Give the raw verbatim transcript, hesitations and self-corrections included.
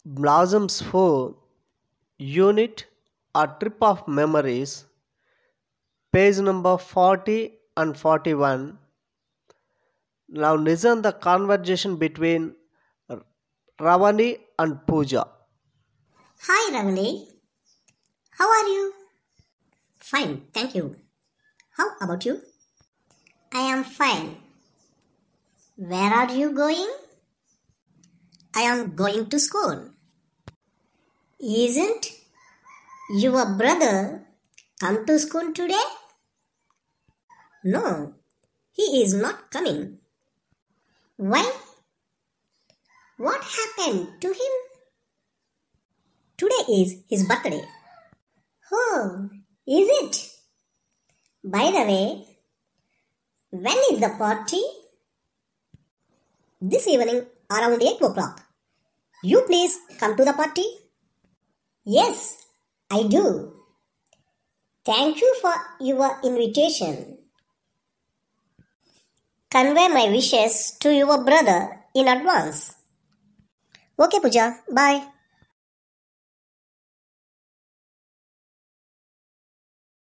Blossoms four, Unit A Trip of Memories, page number forty and forty-one. Now listen the conversation between Ravali and Pooja. Hi Ravali, how are you? Fine, thank you. How about you? I am fine. Where are you going? I am going to school. Isn't your brother come to school today? No, he is not coming. Why? What happened to him? Today is his birthday. Oh, is it? By the way, when is the party? This evening around eight o'clock. You please come to the party? Yes, I do. Thank you for your invitation. Convey my wishes to your brother in advance. Okay, Pooja. Bye.